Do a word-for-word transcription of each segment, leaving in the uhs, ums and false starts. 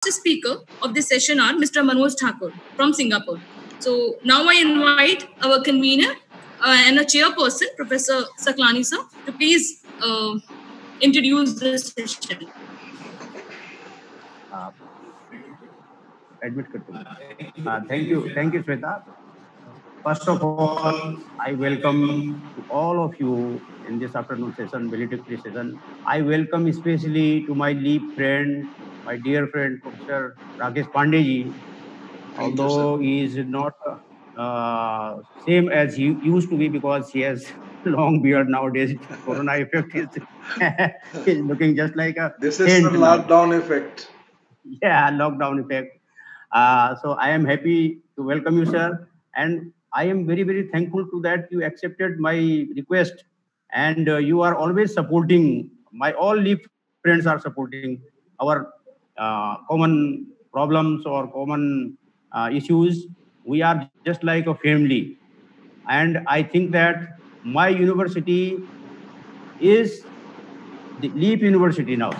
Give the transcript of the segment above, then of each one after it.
last speaker of this session are Mister Manoj Thakur from Singapore. So now I invite our convener uh, and a chairperson, Professor Saklani sir, to please uh, introduce this session. Uh, admit uh, thank you, thank you, Shweta. First of all, I welcome to all of you in this afternoon session, military session. I welcome especially to my leap friend, my dear friend, Professor Rakesh Pandey. Although you, he is not uh, same as he used to be because he has long beard nowadays. Corona effect is, is looking just like a this is the lockdown now. effect. Yeah, lockdown effect. Uh, so I am happy to welcome you, sir, and I am very very thankful to that you accepted my request, and uh, you are always supporting. My all leap friends are supporting our uh, common problems or common uh, issues. We are just like a family, and I think that my university is the Leap University now.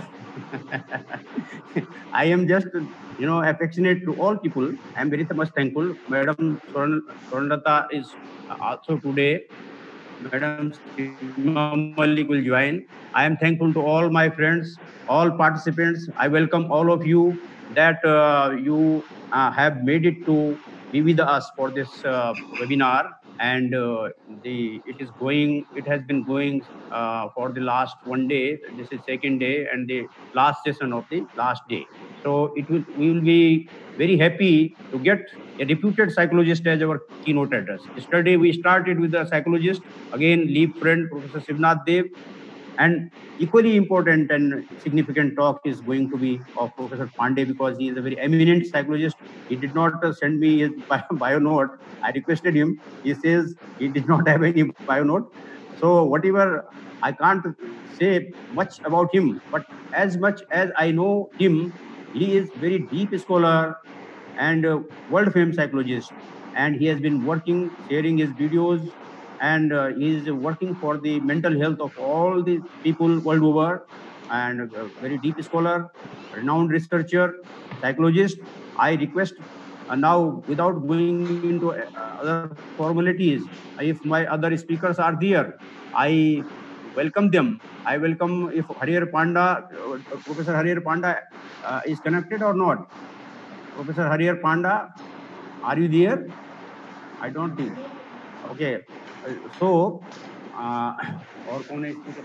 I am just, you know, affectionate to all people. I am very much thankful. Madam Swarnlata is also today. Madam Seema Malik will join. I am thankful to all my friends, all participants. I welcome all of you that uh, you uh, have made it to be with us for this uh, webinar. And uh, the it is going, it has been going uh, for the last one day. This is second day and the last session of the last day. So it will, we will be very happy to get a reputed psychologist as our keynote address. Yesterday we started with a psychologist, again leap friend Professor Shivnath Dev, and equally important and significant talk is going to be of Professor Pandey because he is a very eminent psychologist. He did not uh, send me his bio, bio note. I requested him. He says he did not have any bio note. So whatever, I can't say much about him, but as much as I know him, he is very deep scholar and uh, world famous psychologist, and he has been working, sharing his videos, and uh, he is working for the mental health of all the people world over, and a very deep scholar, renowned researcher, psychologist. I request uh, now, without going into uh, other formalities, if my other speakers are there, I welcome them. I welcome if Harihar Panda, uh, Professor Harihar Panda uh, is connected or not. Professor Harihar Panda, are you there? I don't think. Okay. Uh, so, uh, और कौन है speaker?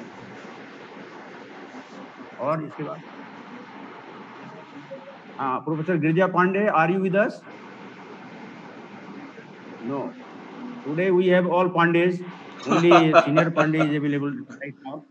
और इसके बाद? Uh, Professor Girija Pandey, are you with us? No. Today we have all Pandays. Only senior Pandey is available right now.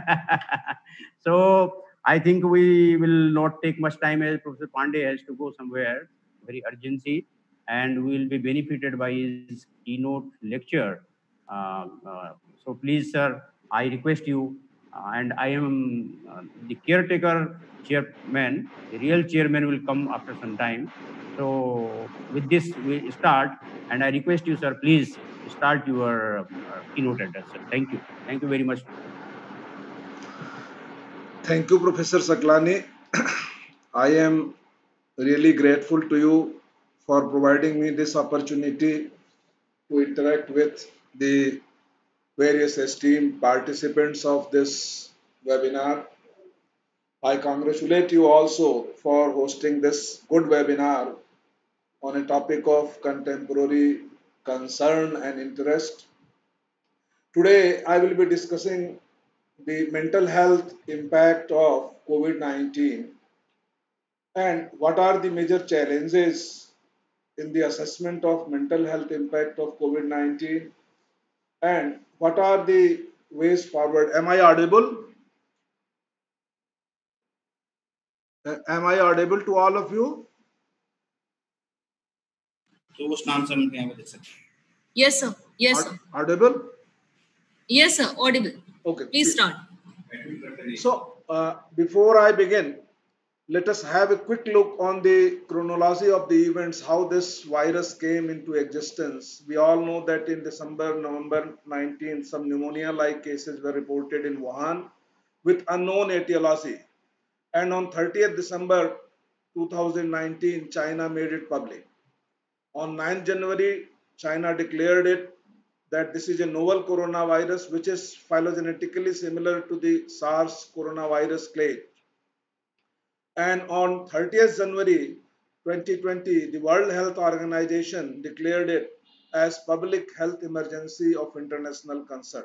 So I think we will not take much time as Professor Pandey has to go somewhere, very urgency, and we will be benefited by his keynote lecture. Uh, uh, so please, sir, I request you, uh, and I am uh, the caretaker chairman. The real chairman will come after some time. So with this, we start, and I request you, sir, please start your uh, keynote address, sir. Thank you. Thank you very much. Thank you, Professor Saklani. I am really grateful to you for providing me this opportunity to interact with the various esteemed participants of this webinar. I congratulate you also for hosting this good webinar on a topic of contemporary concern and interest. Today, I will be discussing the mental health impact of COVID nineteen and what are the major challenges in the assessment of mental health impact of COVID nineteen and what are the ways forward. Am I audible? Am I audible to all of you? Yes, sir. Yes, sir. Audible? Yes, sir. Audible. Okay. Please start. So, uh, before I begin, let us have a quick look on the chronology of the events, how this virus came into existence. We all know that in December, November nineteenth, some pneumonia-like cases were reported in Wuhan with unknown etiology. And on thirtieth December two thousand nineteen, China made it public. On ninth January, China declared it that this is a novel coronavirus which is phylogenetically similar to the SARS coronavirus clade. And on thirtieth January twenty twenty, the World Health Organization declared it as public health emergency of international concern.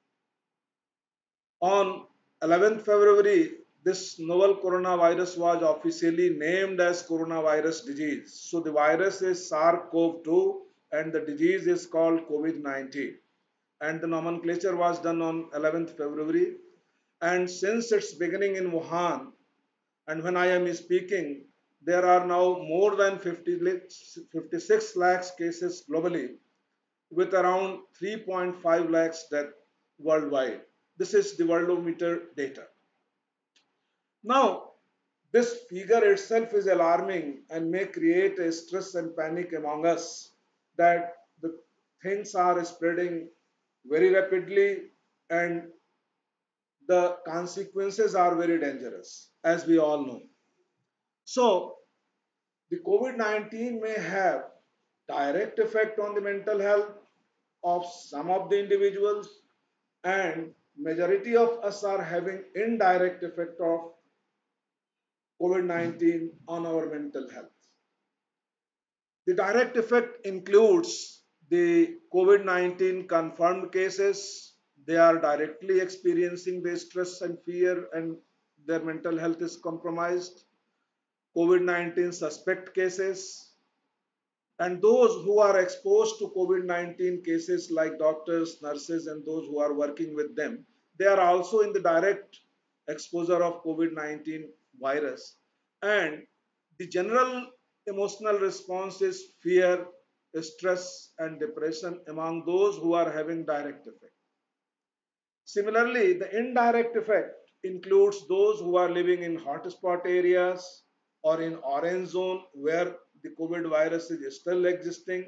On eleventh February, this novel coronavirus was officially named as coronavirus disease. So the virus is SARS CoV two and the disease is called COVID nineteen. And the nomenclature was done on eleventh February. And since its beginning in Wuhan, and when I am speaking, there are now more than fifty-six lakhs cases globally with around three point five lakhs deaths worldwide. This is the Worldometer data. Now, this figure itself is alarming and may create a stress and panic among us that the things are spreading very rapidly and the consequences are very dangerous, as we all know. So, the COVID nineteen may have direct effect on the mental health of some of the individuals, and majority of us are having indirect effect of COVID nineteen on our mental health. The direct effect includes the COVID nineteen confirmed cases. They are directly experiencing the stress and fear and their mental health is compromised. COVID nineteen suspect cases, and those who are exposed to COVID nineteen cases like doctors, nurses, and those who are working with them, they are also in the direct exposure of COVID nineteen virus. And the general emotional response is fear, stress, and depression among those who are having direct effect. Similarly, the indirect effect includes those who are living in hotspot areas or in orange zone where the COVID virus is still existing.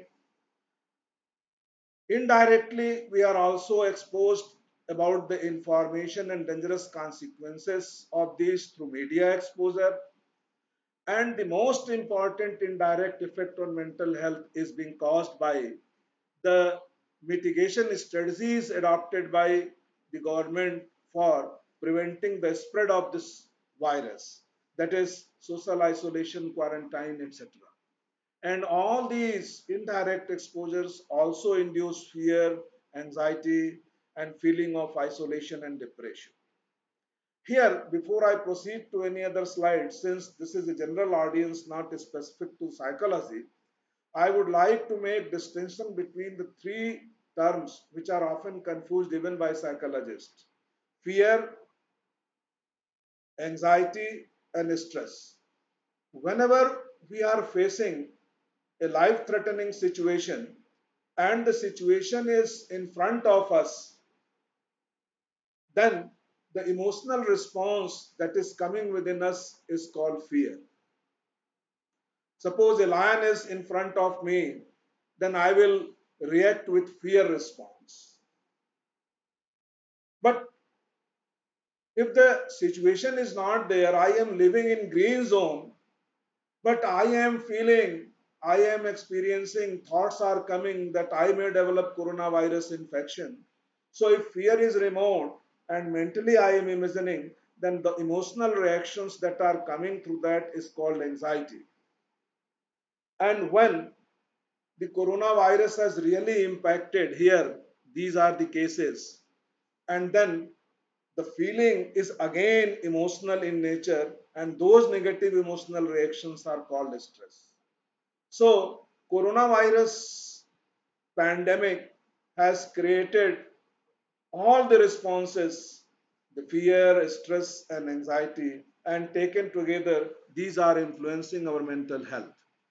Indirectly, we are also exposed about the information and dangerous consequences of these through media exposure. And the most important indirect effect on mental health is being caused by the mitigation strategies adopted by the government for preventing the spread of this virus, that is social isolation, quarantine, et cetera. And all these indirect exposures also induce fear, anxiety, and feeling of isolation and depression. Here, before I proceed to any other slide, since this is a general audience, not specific to psychology, I would like to make distinction between the three terms which are often confused even by psychologists: fear, anxiety, and stress. Whenever we are facing a life-threatening situation and the situation is in front of us, then the emotional response that is coming within us is called fear. Suppose a lion is in front of me, then I will react with fear response. But if the situation is not there, I am living in green zone, but I am feeling, I am experiencing, thoughts are coming that I may develop coronavirus infection. So if fear is removed and mentally I am imagining, then the emotional reactions that are coming through that is called anxiety. And when the coronavirus has really impacted here, these are the cases. And then the feeling is again emotional in nature, and those negative emotional reactions are called stress. So, coronavirus pandemic has created all the responses, the fear, stress, and anxiety, and taken together, these are influencing our mental health.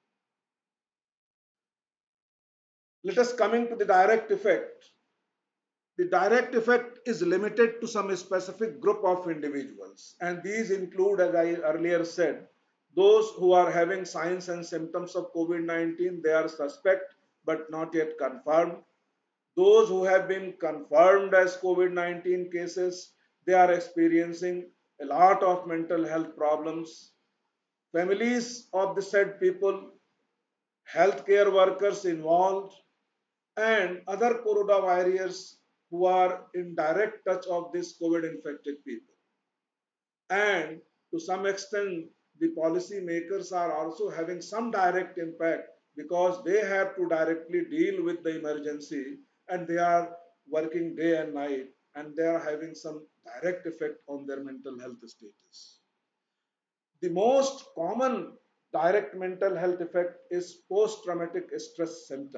Let us coming to the direct effect. The direct effect is limited to some specific group of individuals, and these include, as I earlier said, those who are having signs and symptoms of COVID nineteen, they are suspect but not yet confirmed. Those who have been confirmed as COVID nineteen cases, they are experiencing a lot of mental health problems. families of the said people, healthcare workers involved, and other corona warriors who are in direct touch of these COVID infected people. And to some extent, the policy makers are also having some direct impact because they have to directly deal with the emergency and they are working day and night and they are having some direct effect on their mental health status. The most common direct mental health effect is post-traumatic stress symptom.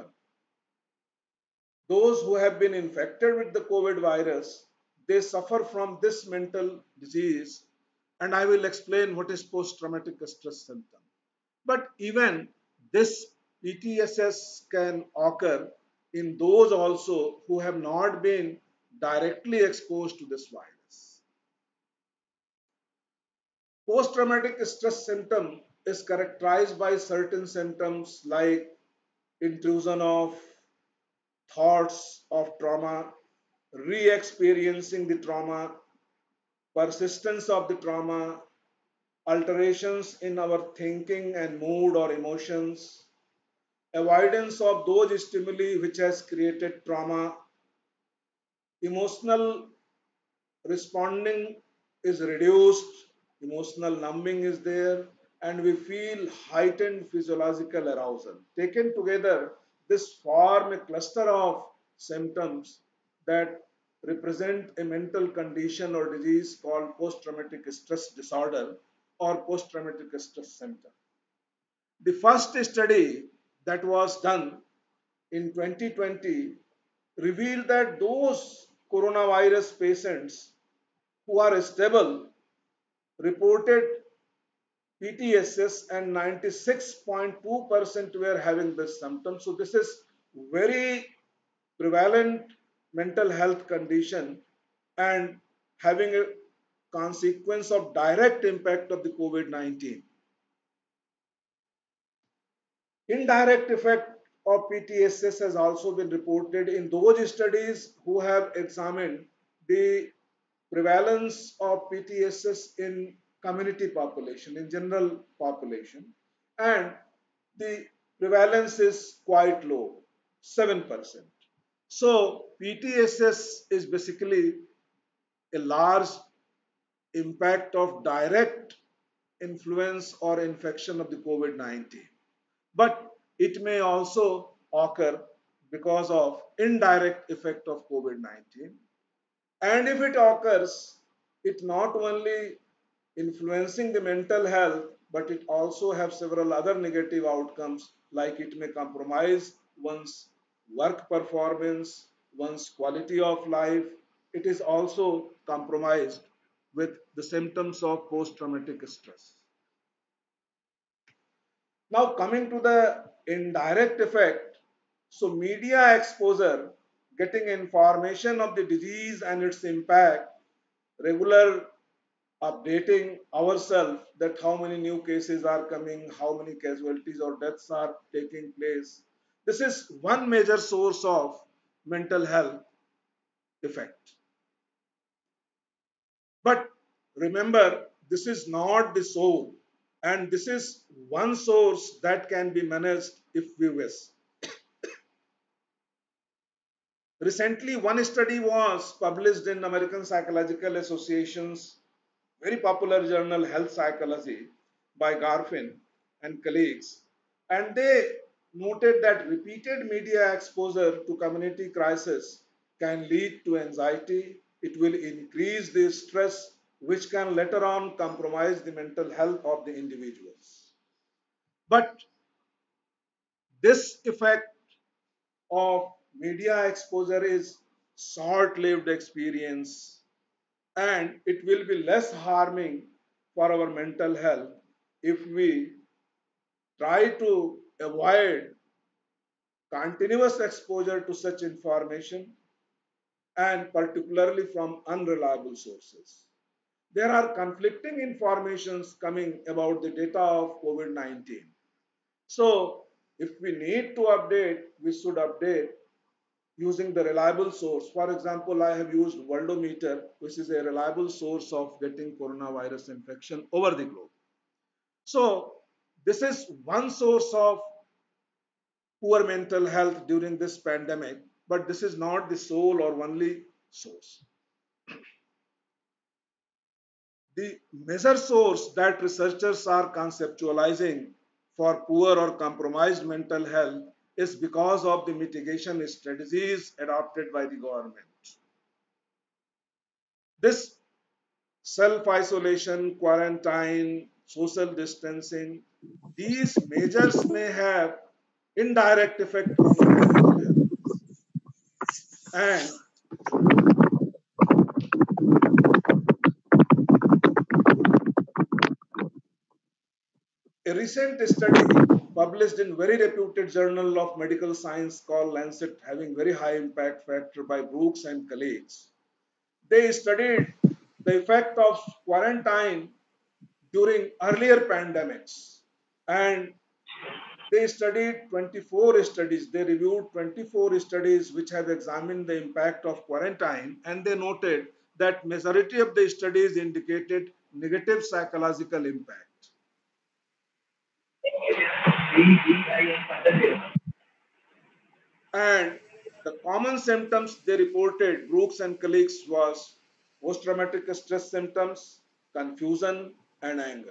Those who have been infected with the COVID virus, they suffer from this mental disease, and I will explain what is post-traumatic stress symptom. But even this P T S S can occur in those also who have not been directly exposed to this virus. Post-traumatic stress symptom is characterized by certain symptoms like intrusion of thoughts of trauma, re-experiencing the trauma, persistence of the trauma, alterations in our thinking and mood or emotions, avoidance of those stimuli which has created trauma, emotional responding is reduced, emotional numbing is there, and we feel heightened physiological arousal. Taken together, this form a cluster of symptoms that represent a mental condition or disease called post-traumatic stress disorder or post-traumatic stress symptom. The first study that was done in twenty twenty revealed that those coronavirus patients who are stable reported P T S S and ninety-six point two percent were having this symptom. So this is very prevalent mental health condition and having a consequence of direct impact of the COVID nineteen. Indirect effect of P T S S has also been reported in those studies who have examined the prevalence of P T S S in community population, in general population, and the prevalence is quite low, seven percent. So P T S S is basically a large impact of direct influence or infection of the COVID nineteen. But it may also occur because of indirect effect of COVID nineteen. And if it occurs, it not only influencing the mental health, but it also have several other negative outcomes like it may compromise one's work performance, one's quality of life. It is also compromised with the symptoms of post-traumatic stress. Now coming to the indirect effect, so media exposure, getting information of the disease and its impact, regular updating ourselves that how many new cases are coming, how many casualties or deaths are taking place. This is one major source of mental health effect. But remember, this is not the sole, and this is one source that can be managed if we wish. Recently, one study was published in American Psychological Association's very popular journal Health Psychology by Garfin and colleagues, and they noted that repeated media exposure to community crisis can lead to anxiety. It will increase the stress, which can later on compromise the mental health of the individuals. But this effect of media exposure is short-lived experience and it will be less harming for our mental health if we try to avoid continuous exposure to such information and particularly from unreliable sources. There are conflicting informations coming about the data of COVID nineteen. So if we need to update, we should update using the reliable source. For example, I have used Worldometer, which is a reliable source of getting coronavirus infection over the globe. So this is one source of poor mental health during this pandemic, but this is not the sole or only source. The major source that researchers are conceptualizing for poor or compromised mental health is because of the mitigation strategies adopted by the government. This self-isolation, quarantine, social distancing, these measures may have indirect effect on the mental health. And a recent study published in very reputed journal of medical science called Lancet, having very high impact factor by Brooks and colleagues, they studied the effect of quarantine during earlier pandemics, and they studied twenty-four studies. They reviewed twenty-four studies which have examined the impact of quarantine, and they noted that majority of the studies indicated negative psychological impact. And the common symptoms they reported, Brooks and colleagues, was post-traumatic stress symptoms, confusion, and anger.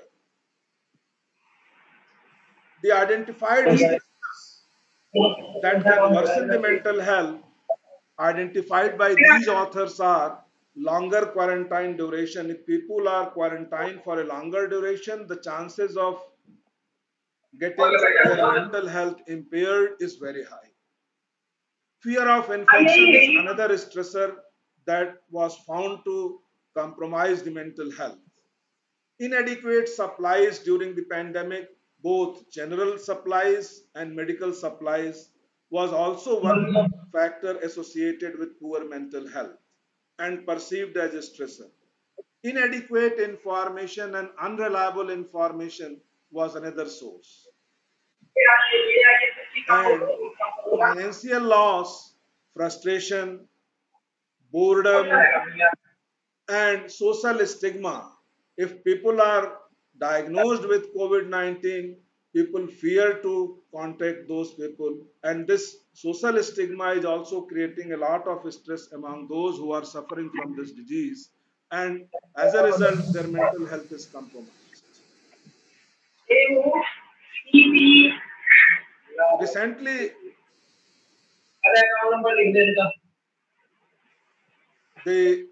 The identified stressors that can worsen the mental health identified by these authors are longer quarantine duration. If people are quarantined for a longer duration, the chances of getting their mental health impaired is very high. Fear of infection is another stressor that was found to compromise the mental health. Inadequate supplies during the pandemic, both general supplies and medical supplies, was also one factor associated with poor mental health and perceived as a stressor. Inadequate information and unreliable information was another source. And financial loss, frustration, boredom, and social stigma. If people are diagnosed with COVID nineteen, people fear to contact those people. And this social stigma is also creating a lot of stress among those who are suffering from this disease. And as a result, their mental health is compromised. Recently, the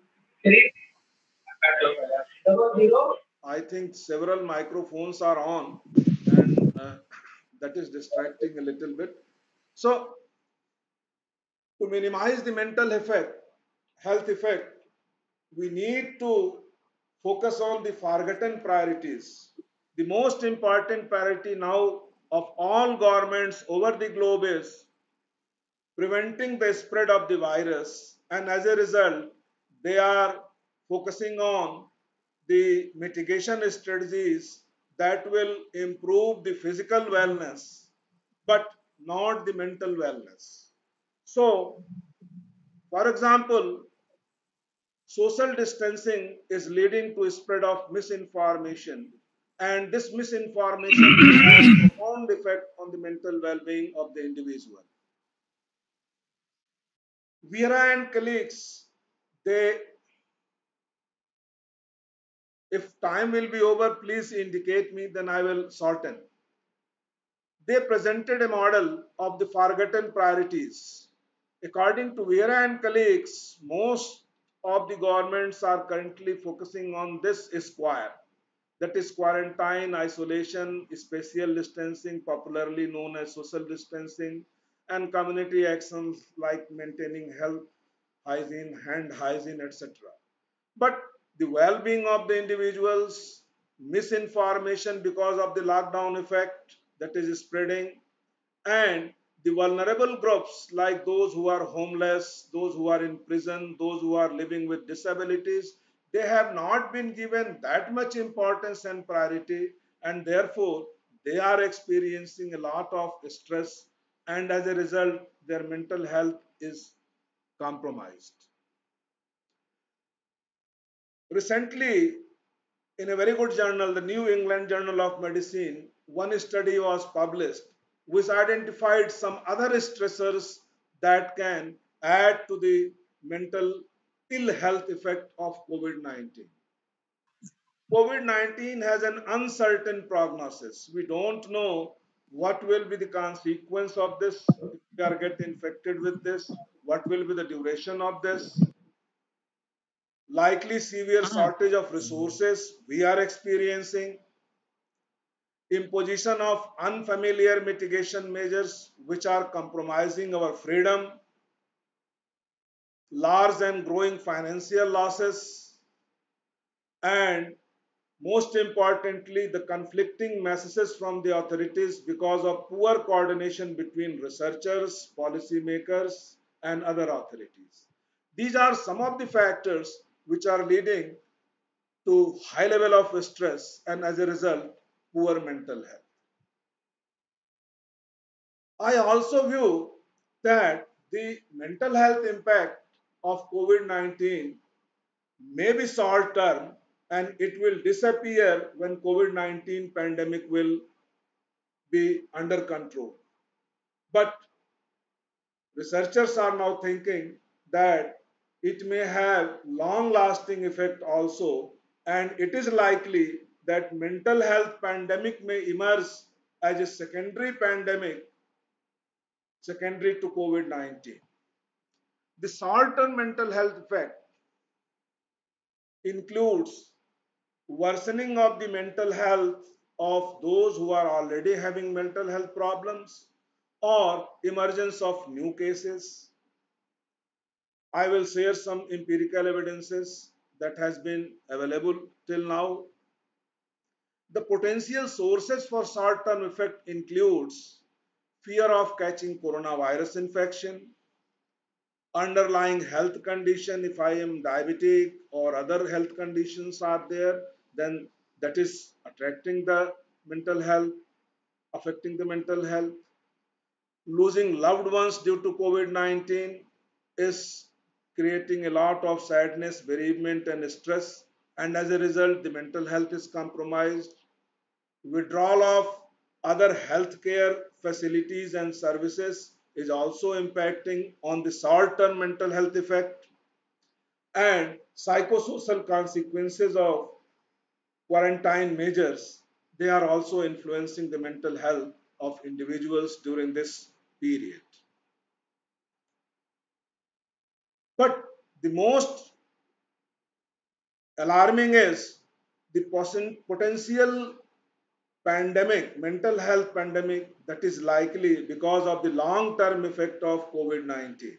I think several microphones are on, and uh, that is distracting a little bit. So, to minimize the mental effect, health effect, we need to focus on the forgotten priorities. The most important priority now of all governments over the globe is preventing the spread of the virus, and as a result, they are focusing on the mitigation strategies that will improve the physical wellness but not the mental wellness. So, for example, social distancing is leading to a spread of misinformation, and this misinformation will have profound effect on the mental well-being of the individual. Vera and colleagues, they, if time will be over, please indicate me, then I will shorten. They presented a model of the forgotten priorities. According to Vera and colleagues, most of the governments are currently focusing on this square, that is quarantine, isolation, spatial distancing, popularly known as social distancing, and community actions like maintaining health, hygiene, hand hygiene, et cetera. But the well-being of the individuals, misinformation because of the lockdown effect that is spreading, and the vulnerable groups like those who are homeless, those who are in prison, those who are living with disabilities, they have not been given that much importance and priority, and therefore they are experiencing a lot of stress, and as a result, their mental health is compromised. Recently, In a very good journal, the New England Journal of Medicine, one study was published which identified some other stressors that can add to the mental ill health effect of COVID nineteen. COVID nineteen has an uncertain prognosis. We don't know what will be the consequence of this if we are get infected with this, what will be the duration of this, likely severe shortage of resources we are experiencing, imposition of unfamiliar mitigation measures which are compromising our freedom, large and growing financial losses, and most importantly, the conflicting messages from the authorities because of poor coordination between researchers, policymakers, and other authorities. These are some of the factors which are leading to high level of stress and as a result, poor mental health. I also view that the mental health impact of COVID nineteen may be short term and it will disappear when COVID nineteen pandemic will be under control. But researchers are now thinking that it may have long lasting effect also, and it is likely that mental health pandemic may emerge as a secondary pandemic secondary to COVID nineteen. The short term mental health effect includes worsening of the mental health of those who are already having mental health problems or emergence of new cases. I will share some empirical evidences that has been available till now. The potential sources for short-term effect includes fear of catching coronavirus infection, underlying health condition. If I am diabetic or other health conditions are there, then that is attracting the mental health, affecting the mental health. Losing loved ones due to COVID nineteen is creating a lot of sadness, bereavement, and stress, and as a result, the mental health is compromised. Withdrawal of other healthcare facilities and services is also impacting on the short-term mental health effect, and psychosocial consequences of quarantine measures, they are also influencing the mental health of individuals during this period. But the most alarming is the potential pandemic, mental health pandemic that is likely because of the long-term effect of COVID nineteen.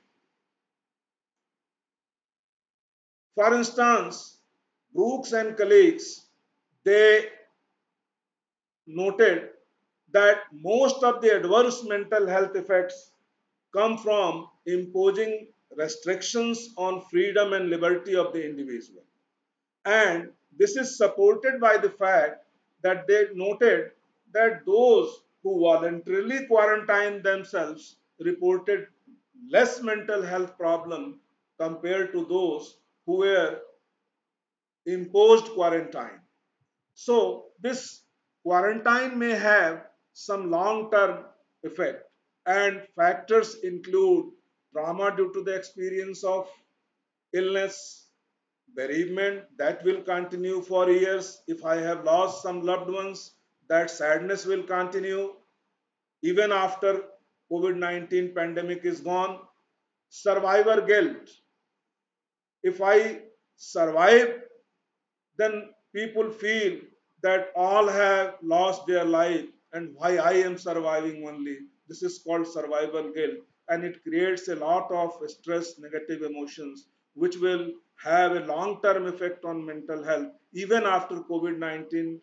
For instance, Brooks and colleagues, they noted that most of the adverse mental health effects come from imposing restrictions on freedom and liberty of the individual. And this is supported by the fact that they noted that those who voluntarily quarantined themselves reported less mental health problem compared to those who were imposed quarantine. So this quarantine may have some long-term effect, and factors include trauma due to the experience of illness, bereavement that will continue for years. If I have lost some loved ones, that sadness will continue even after COVID nineteen pandemic is gone. Survivor guilt. If I survive, then people feel that all have lost their life and why I am surviving only. This is called survival guilt, and it creates a lot of stress, negative emotions, which will have a long-term effect on mental health even after COVID nineteen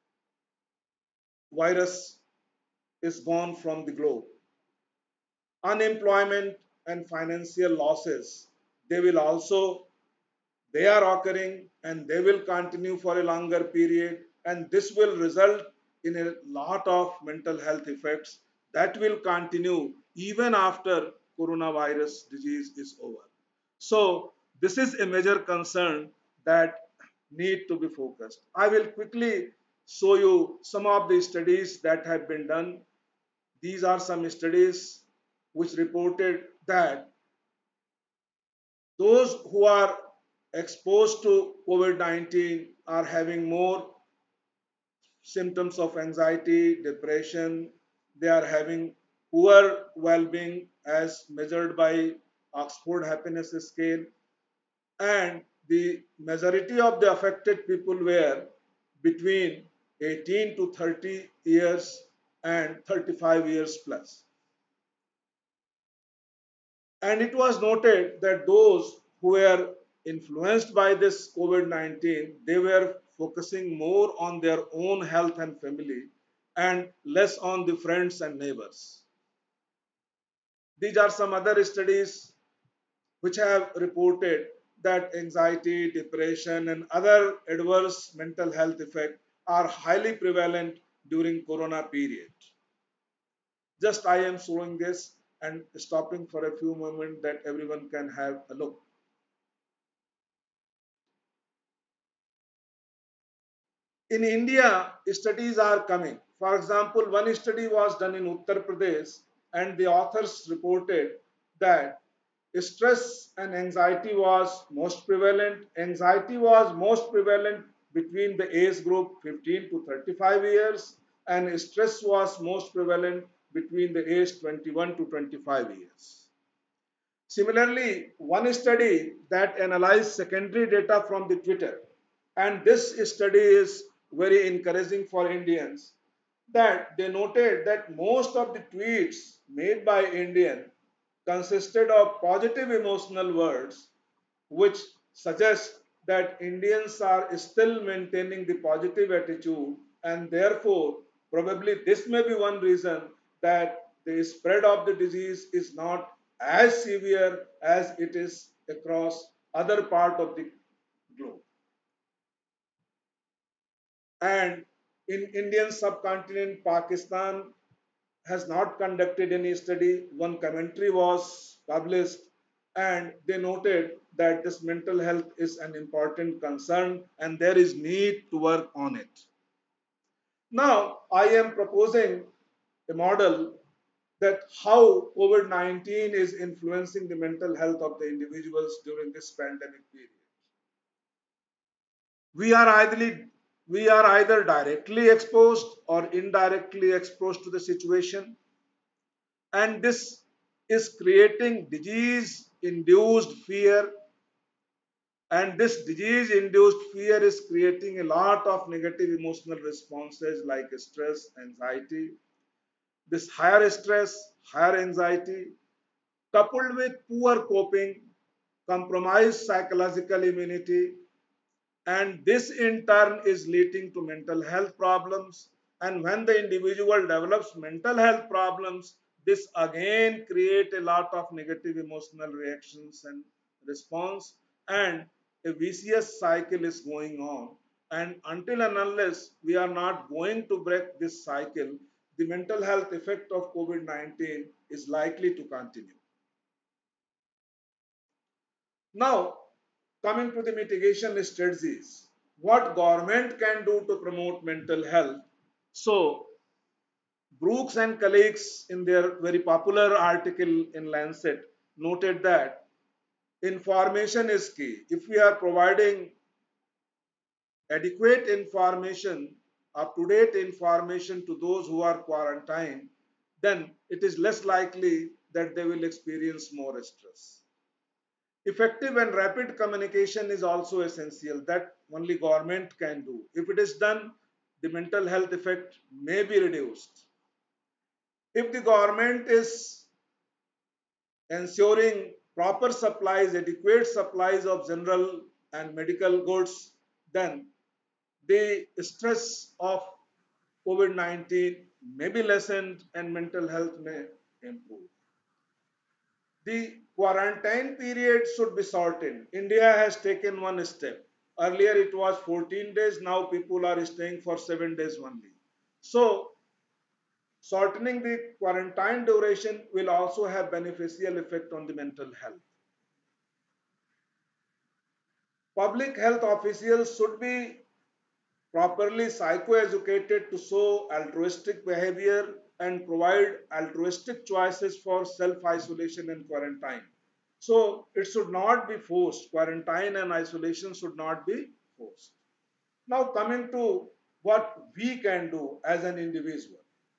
virus is gone from the globe. Unemployment and financial losses, they will also they are occurring and they will continue for a longer period, and this will result in a lot of mental health effects that will continue even after coronavirus disease is over. So this is a major concern that need to be focused. I will quickly show you some of the studies that have been done. These are some studies which reported that those who are exposed to COVID nineteen are having more symptoms of anxiety, depression. They are having poor well-being as measured by Oxford Happiness Scale, and the majority of the affected people were between eighteen to thirty years and thirty-five years plus. And it was noted that those who were influenced by this COVID nineteen, they were focusing more on their own health and family and less on the friends and neighbors. These are some other studies which have reported that anxiety, depression, and other adverse mental health effects are highly prevalent during corona period. Just I am showing this and stopping for a few moments that everyone can have a look. In India, studies are coming. For example, one study was done in Uttar Pradesh, and the authors reported that stress and anxiety was most prevalent. Anxiety was most prevalent between the age group fifteen to thirty-five years, and stress was most prevalent between the age twenty-one to twenty-five years. Similarly, one study that analyzed secondary data from the Twitter, and this study is very encouraging for Indians, that they noted that most of the tweets made by Indian consisted of positive emotional words, which suggests that Indians are still maintaining the positive attitude, and therefore probably this may be one reason that the spread of the disease is not as severe as it is across other part of the globe. And in Indian subcontinent, Pakistan has not conducted any study. One commentary was published, and they noted that this mental health is an important concern and there is need to work on it. Now, I am proposing a model that how COVID nineteen is influencing the mental health of the individuals during this pandemic period. We are either we are either directly exposed or indirectly exposed to the situation, and this is creating disease induced fear, and this disease induced fear is creating a lot of negative emotional responses like stress, anxiety. This higher stress, higher anxiety, coupled with poor coping, compromised psychological immunity, and this in turn is leading to mental health problems. And when the individual develops mental health problems, this again create a lot of negative emotional reactions and response, and a vicious cycle is going on. And until and unless we are not going to break this cycle, the mental health effect of COVID nineteen is likely to continue. Now, coming to the mitigation strategies, what government can do to promote mental health. So, Brooks and colleagues in their very popular article in Lancet noted that information is key. If we are providing adequate information, up-to-date information to those who are quarantined, then it is less likely that they will experience more stress. Effective and rapid communication is also essential, that only government can do. If it is done, the mental health effect may be reduced. If the government is ensuring proper supplies, adequate supplies of general and medical goods, then the stress of COVID nineteen may be lessened and mental health may improve. The quarantine period should be shortened. India has taken one step. Earlier it was fourteen days, now people are staying for seven days only. So, shortening the quarantine duration will also have beneficial effect on the mental health. Public health officials should be properly psychoeducated to show altruistic behavior and provide altruistic choices for self-isolation and quarantine. So it should not be forced. Quarantine and isolation should not be forced. Now coming to what we can do as an individual.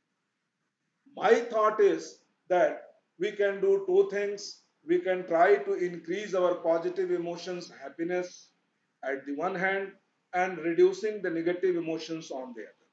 My thought is that we can do two things. We can try to increase our positive emotions, happiness at the one hand, and reducing the negative emotions on the other.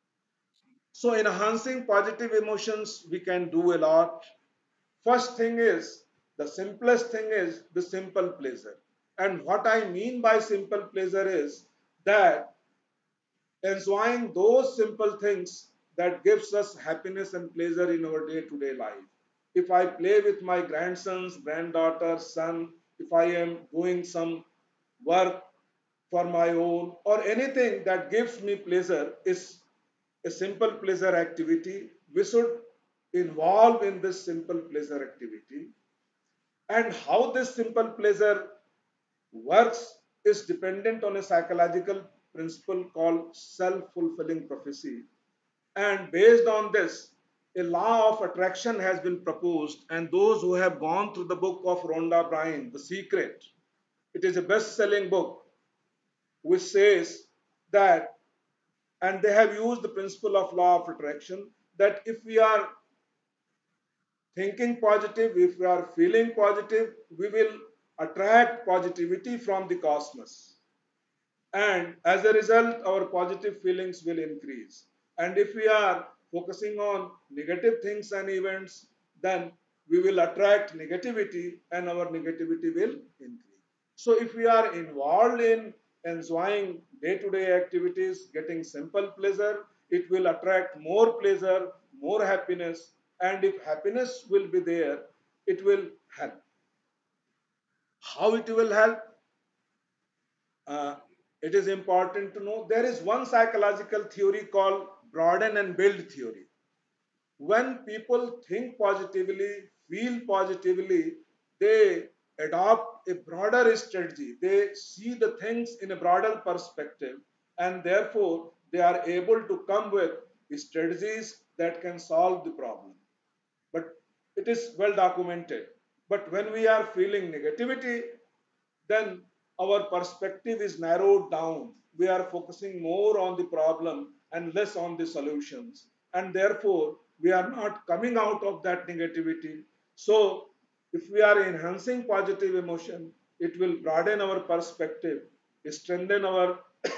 So, enhancing positive emotions, we can do a lot. First thing is, the simplest thing is the simple pleasure. And what I mean by simple pleasure is that enjoying those simple things that gives us happiness and pleasure in our day-to-day life. If I play with my grandsons, granddaughter, son, if I am doing some work for my own or anything that gives me pleasure is a simple pleasure activity. We should involve in this simple pleasure activity. And how this simple pleasure works is dependent on a psychological principle called self-fulfilling prophecy. And based on this, a law of attraction has been proposed, and those who have gone through the book of Rhonda Byrne, The Secret, it is a best-selling book, which says that, and they have used the principle of law of attraction, that if we are thinking positive, if we are feeling positive, we will attract positivity from the cosmos. And as a result, our positive feelings will increase. And if we are focusing on negative things and events, then we will attract negativity and our negativity will increase. So if we are involved in enjoying day-to-day activities, getting simple pleasure, it will attract more pleasure, more happiness, and if happiness will be there, it will help. How it will help? Uh, it is important to know there is one psychological theory called broaden and build theory. When people think positively, feel positively, they adopt a broader strategy. They see the things in a broader perspective, and therefore they are able to come with strategies that can solve the problem. But it is well documented. But when we are feeling negativity, then our perspective is narrowed down. We are focusing more on the problem and less on the solutions. And therefore, we are not coming out of that negativity. So, if we are enhancing positive emotion, it will broaden our perspective, strengthen our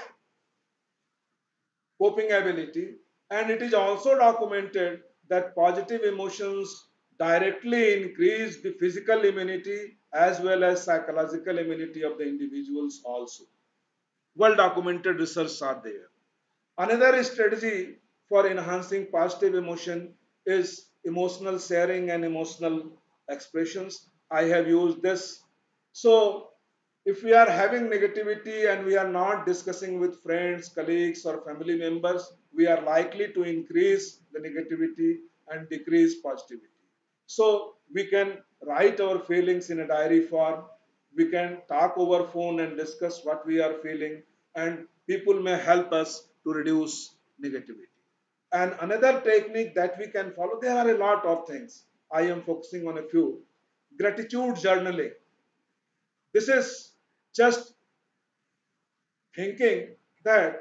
coping ability, and it is also documented that positive emotions directly increase the physical immunity as well as psychological immunity of the individuals also. Well documented research are there. Another strategy for enhancing positive emotion is emotional sharing and emotional expressions. I have used this. So if we are having negativity and we are not discussing with friends, colleagues, or family members, we are likely to increase the negativity and decrease positivity. So we can write our feelings in a diary form. We can talk over phone and discuss what we are feeling, and people may help us to reduce negativity. And another technique that we can follow, there are a lot of things. I am focusing on a few. Gratitude journaling. This is just thinking that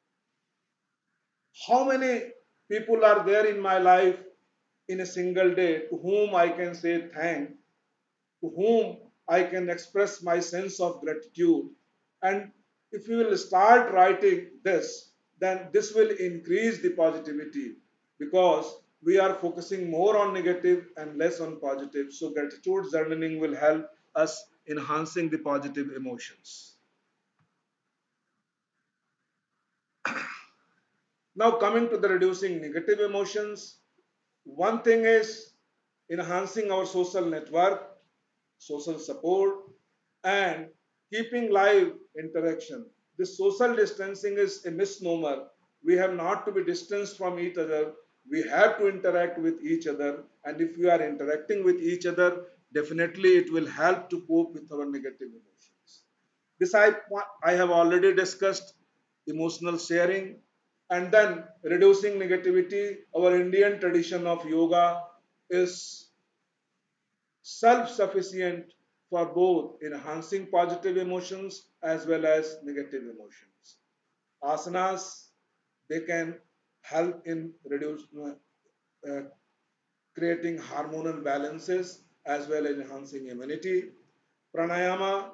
how many people are there in my life in a single day to whom I can say thank, to whom I can express my sense of gratitude. And if you will start writing this, then this will increase the positivity because we are focusing more on negative and less on positive. So gratitude journaling will help us enhancing the positive emotions. Now coming to the reducing negative emotions, one thing is enhancing our social network, social support, and keeping live interaction. This social distancing is a misnomer. We have not to be distanced from each other. We have to interact with each other. And if we are interacting with each other, definitely it will help to cope with our negative emotions. Besides, I have already discussed emotional sharing and then reducing negativity. Our Indian tradition of yoga is self-sufficient for both enhancing positive emotions as well as negative emotions. Asanas, they can help in reduce, uh, creating hormonal balances as well as enhancing immunity. Pranayama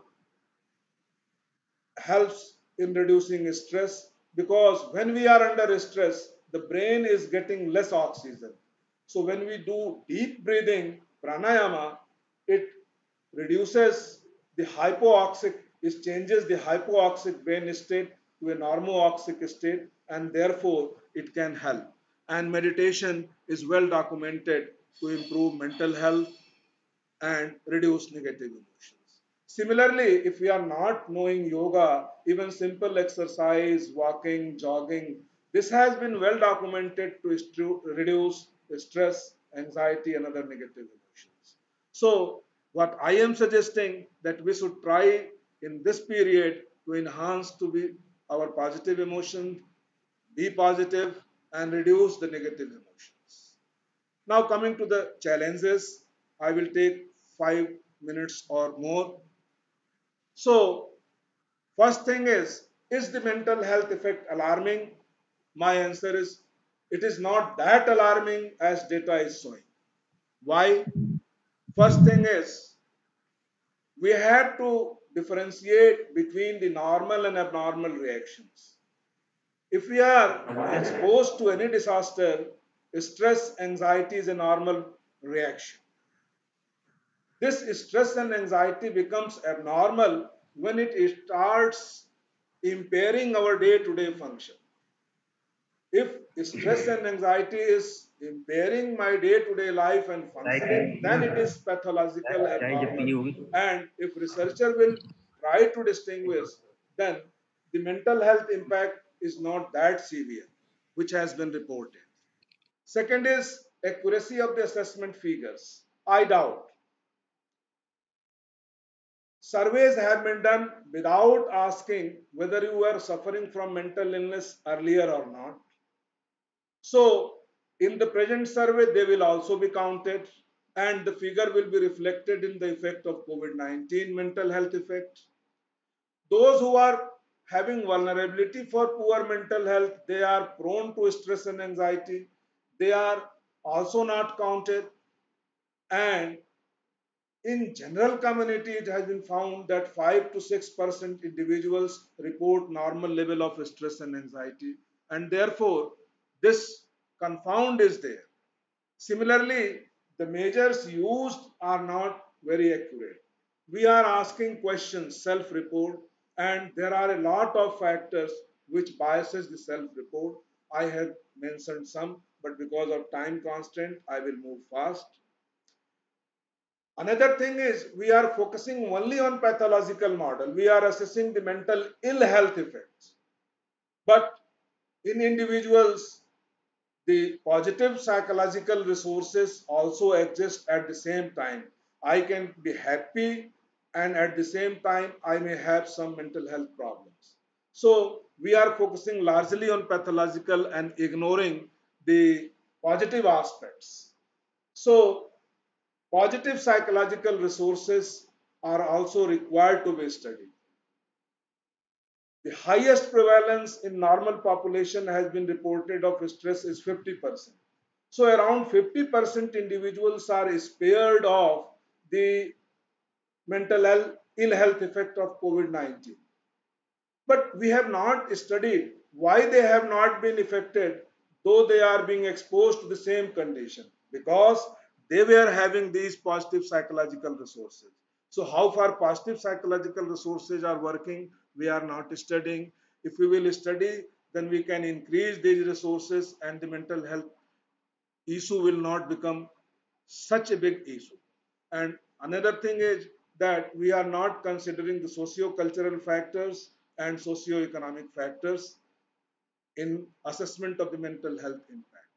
helps in reducing stress because when we are under stress, the brain is getting less oxygen. So when we do deep breathing, pranayama, it reduces the hypoxic, it changes the hypoxic brain state to a normoxic state, and therefore it can help. And meditation is well documented to improve mental health and reduce negative emotions. Similarly, if we are not knowing yoga, even simple exercise, walking, jogging, this has been well documented to reduce stress, anxiety, and other negative emotions. So, what I am suggesting that we should try in this period to enhance to be our positive emotions, be positive, and reduce the negative emotions. Now coming to the challenges, I will take five minutes or more. So first thing is, is the mental health effect alarming? My answer is, it is not that alarming as data is showing. Why? First thing is, we have to differentiate between the normal and abnormal reactions. If we are exposed to any disaster, stress, anxiety is a normal reaction. This stress and anxiety becomes abnormal when it starts impairing our day-to-day function. If stress and anxiety is impairing my day-to-day life and functioning, then it is pathological abnormal. And if researcher will try to distinguish, then the mental health impact is not that severe, which has been reported. Second is accuracy of the assessment figures. I doubt. Surveys have been done without asking whether you were suffering from mental illness earlier or not. So, in the present survey, they will also be counted and the figure will be reflected in the effect of COVID nineteen mental health effect. Those who are having vulnerability for poor mental health, they are prone to stress and anxiety. They are also not counted, and in general community, it has been found that five to six percent individuals report normal level of stress and anxiety, and therefore this confound is there. Similarly, the measures used are not very accurate. We are asking questions, self-report, and there are a lot of factors which biases the self-report. I have mentioned some, but because of time constraint, I will move fast. Another thing is we are focusing only on pathological model. We are assessing the mental ill health effects. But in individuals, the positive psychological resources also exist at the same time. I can be happy and at the same time I may have some mental health problems. So we are focusing largely on pathological and ignoring the positive aspects. So positive psychological resources are also required to be studied. The highest prevalence in normal population has been reported of stress is fifty percent. So around fifty percent individuals are spared of the mental ill health effect of COVID nineteen. But we have not studied why they have not been affected though they are being exposed to the same condition, because they were having these positive psychological resources. So how far positive psychological resources are working, we are not studying. If we will study, then we can increase these resources and the mental health issue will not become such a big issue. And another thing is that we are not considering the socio-cultural factors and socio-economic factors in assessment of the mental health impact.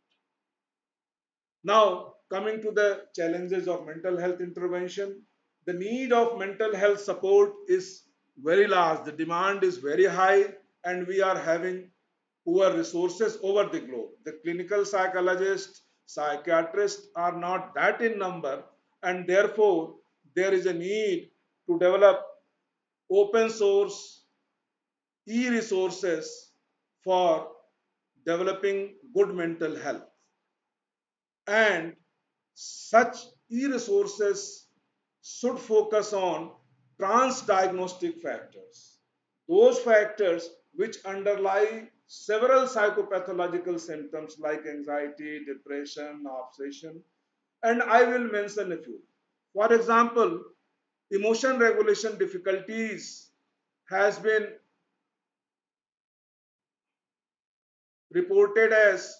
Now, coming to the challenges of mental health intervention, the need of mental health support is very large. The demand is very high, and we are having poor resources over the globe. The clinical psychologists, psychiatrists are not that in number, and therefore there is a need to develop open source e-resources for developing good mental health. And such e-resources should focus on transdiagnostic factors, those factors which underlie several psychopathological symptoms like anxiety, depression, obsession, and I will mention a few. For example, emotion regulation difficulties has been reported as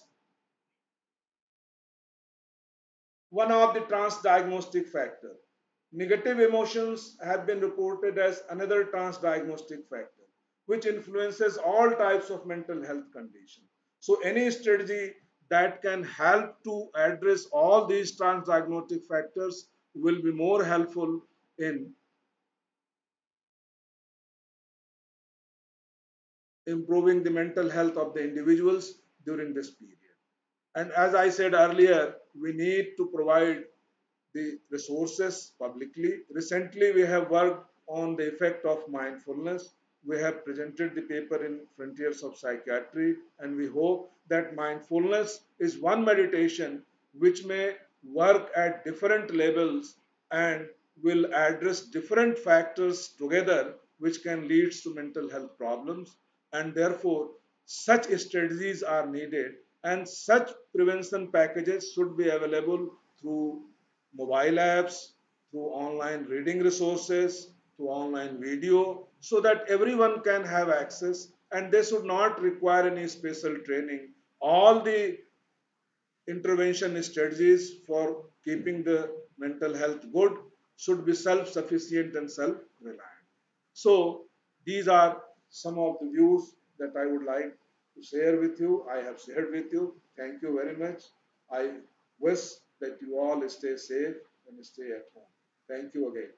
one of the transdiagnostic factor. Negative emotions have been reported as another transdiagnostic factor, which influences all types of mental health condition. So any strategy that can help to address all these transdiagnostic factors will be more helpful in improving the mental health of the individuals during this period. And as I said earlier, we need to provide the resources publicly. Recently, we have worked on the effect of mindfulness. We have presented the paper in Frontiers of Psychiatry, and we hope that mindfulness is one meditation which may work at different levels and will address different factors together which can lead to mental health problems. And therefore, such strategies are needed, and such prevention packages should be available through mobile apps, through online reading resources, through online video, so that everyone can have access and they should not require any special training. All the intervention strategies for keeping the mental health good should be self-sufficient and self-reliant. So these are some of the views that I would like to share with you. I have shared with you. Thank you very much. I wish that you all stay safe and stay at home. Thank you again.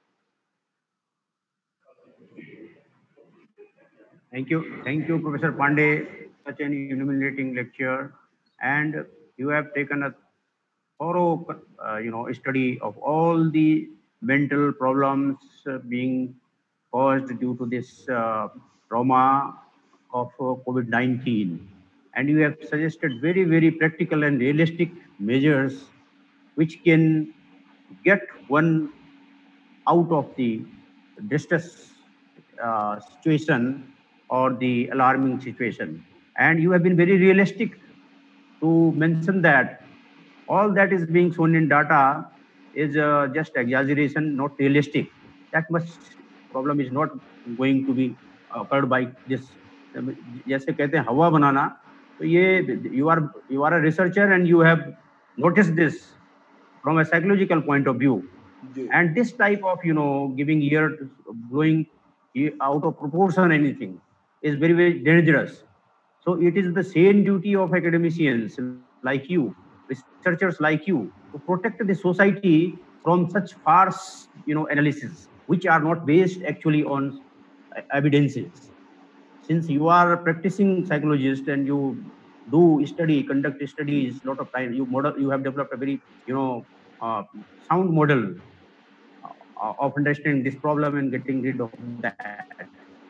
Thank you. Thank you, Professor Pandey. Such an illuminating lecture. And you have taken a thorough, uh, you know, study of all the mental problems uh, being caused due to this uh, trauma of uh, COVID nineteen. And you have suggested very, very practical and realistic measures which can get one out of the distress uh, situation or the alarming situation. And you have been very realistic to mention that all that is being shown in data is uh, just exaggeration, not realistic. That much problem is not going to be occurred by this. जैसे कहते हैं हवा बनाना, तो ये you are you are a researcher and you have noticed this from a psychological point of view. Yeah. And this type of, you know, giving ear, blowing out of proportion anything is very, very dangerous. So it is the same duty of academicians like you, researchers like you, to protect the society from such farce, you know, analysis, which are not based actually on evidences. Since you are a practicing psychologist and you do study, conduct studies, lot of time, you model, you have developed a very, you know, uh, sound model uh, of understanding this problem and getting rid of that.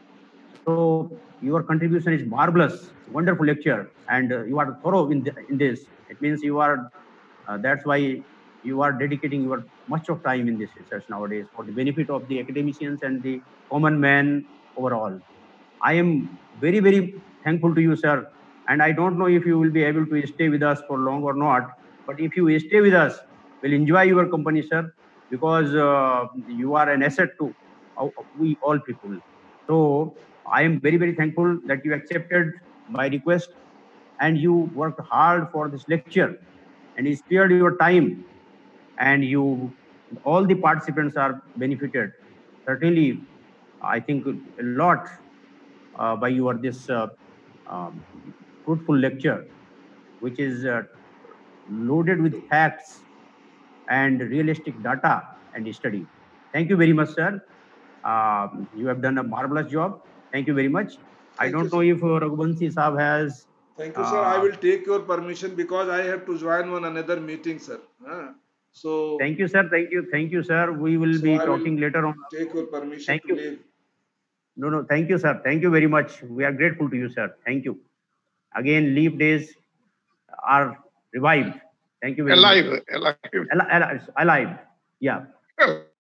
So your contribution is marvelous, wonderful lecture, and uh, you are thorough in, the, in this. It means you are, uh, that's why you are dedicating your much of time in this research nowadays for the benefit of the academicians and the common man overall. I am very, very thankful to you, sir. And I don't know if you will be able to stay with us for long or not. But if you stay with us, we'll enjoy your company, sir, because uh, you are an asset to uh, we all people. So I am very, very thankful that you accepted my request and you worked hard for this lecture and you spared your time, and you, all the participants are benefited. Certainly, I think a lot uh, by your this uh, um, fruitful lecture, which is uh, loaded with facts and realistic data and study. Thank you very much, sir. Um, you have done a marvelous job. Thank you very much. I Thank don't you, know sir. if uh, Raghuvanshi Saab has. Thank you, sir. I Uh, will take your permission because I have to join one another meeting, sir. Ah, so, thank you, sir. Thank you. Thank you, sir. We will so be I will talking later on. take your permission Thank to you. leave. No, no. Thank you, sir. Thank you very much. We are grateful to you, sir. Thank you. Again, leave days are revived. Thank you very Alive, much. alive. Al- al- alive. Yeah.